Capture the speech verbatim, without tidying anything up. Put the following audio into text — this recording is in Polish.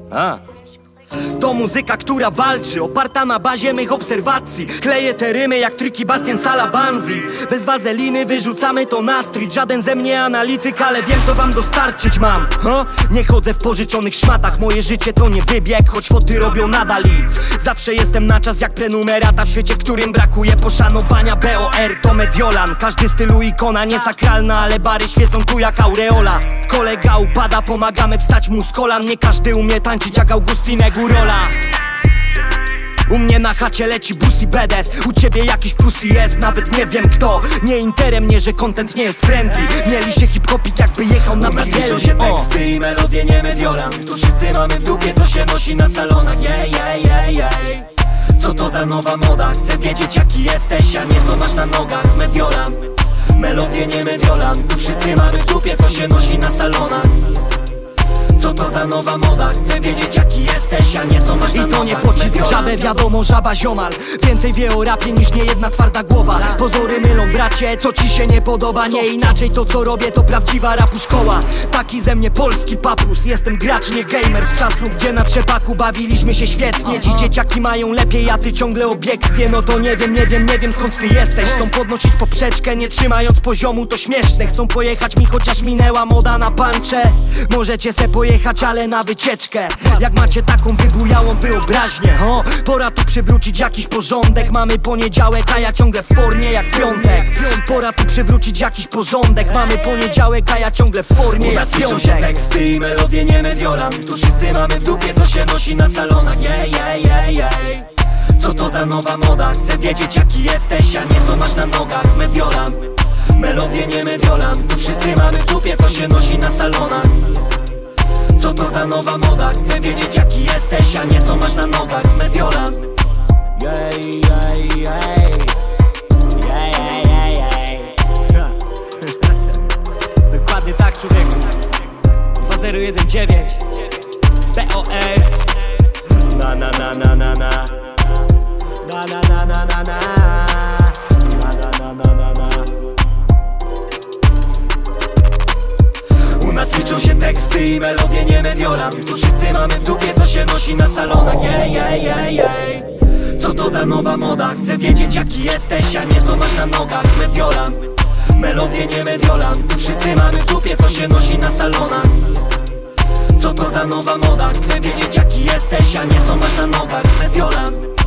A. To muzyka, która walczy, oparta na bazie mych obserwacji. Kleję te rymy jak triki Bastian Salabanzi. Bez wazeliny wyrzucamy to na street. Żaden ze mnie analityk, ale wiem co wam dostarczyć mam. Ho? Nie chodzę w pożyczonych szmatach. Moje życie to nie wybieg, choć foty robią nadal i zawsze jestem na czas jak prenumerata. W świecie, w którym brakuje poszanowania. B O R to Mediolan. Każdy stylu ikona, nie sakralna, ale bary świecą tu jak aureola. Kolega upada, pomagamy wstać mu z kolan. Nie każdy umie tańczyć jak Augustinek Urola. U mnie na chacie leci bus i bedes. U ciebie jakiś pussy jest, nawet nie wiem kto. Nie interem mnie, że content nie jest friendly. Mieli się hip-hopik jakby jechał na Brazylii. się teksty i melodie, nie Mediolan. Tu wszyscy mamy w dupie, co się nosi na salonach. Jej, jej, jej, jej. Co to za nowa moda? Chcę wiedzieć jaki jesteś, a nie co masz na nogach. Mediolan. Melodie, nie Mediolan. Tu wszyscy mamy w dupie, co się nosi na salonach. Co to za nowa moda? Chcę wiedzieć jaki jesteś, a nie co masz na I to nogach. nie pocisk w żabę, wiadomo, żaba ziomal. Więcej wie o rapie niż nie jedna twarda głowa. Pozory mylą bracie, co ci się nie podoba. Nie inaczej to co robię to prawdziwa rapu szkoła. Taki ze mnie polski papus. Jestem gracz, nie gamer z czasów, gdzie na trzepaku bawiliśmy się świetnie. Dziś dzieciaki mają lepiej, a ty ciągle obiekcje. No to nie wiem, nie wiem, nie wiem skąd ty jesteś. Chcą podnosić poprzeczkę, nie trzymając poziomu, to śmieszne. Chcą pojechać mi, chociaż minęła moda na pancze. Możecie se pojechać jechać, ale na wycieczkę. Jak macie taką wybujałą wyobraźnię, ho? Pora tu przywrócić jakiś porządek. Mamy poniedziałek, a ja ciągle w formie jak w piątek. Pora tu przywrócić jakiś porządek. Mamy poniedziałek, a ja ciągle w formie jak w piątek. się teksty i melodie, nie Mediolan. Tu wszyscy mamy w dupie, co się nosi na salonach. Jej, jej, jej, jej. Co to za nowa moda? Chcę wiedzieć jaki jesteś, a nie co masz na nogach. Mediolan. Melodie, nie Mediolan. Tu wszyscy mamy w dupie, co się nosi na salonach. Co to za nowa moda? Chcę wiedzieć jaki jesteś, a nie co masz na nogach. Mediolan. Jej, jej, jej. Jej, jej, jej, jej. Dokładnie tak, człowieku. Dwa zero jeden dziewięć B O R. Na na na na na na. Na na na na na na. Na na na na na na. U nas liczą się teksty i melodie, nie Mediolan. Tu wszyscy mamy w dupie, co się nosi na salonach. Jej, jej, jej, jej. Co to za nowa moda? Chcę wiedzieć jaki jesteś, a nie co masz na nogach. Mediolan. Melodie, nie Mediolan. Tu wszyscy mamy w dupie, co się nosi na salonach. Co to za nowa moda? Chcę wiedzieć jaki jesteś, a nie co masz na nogach. Mediolan.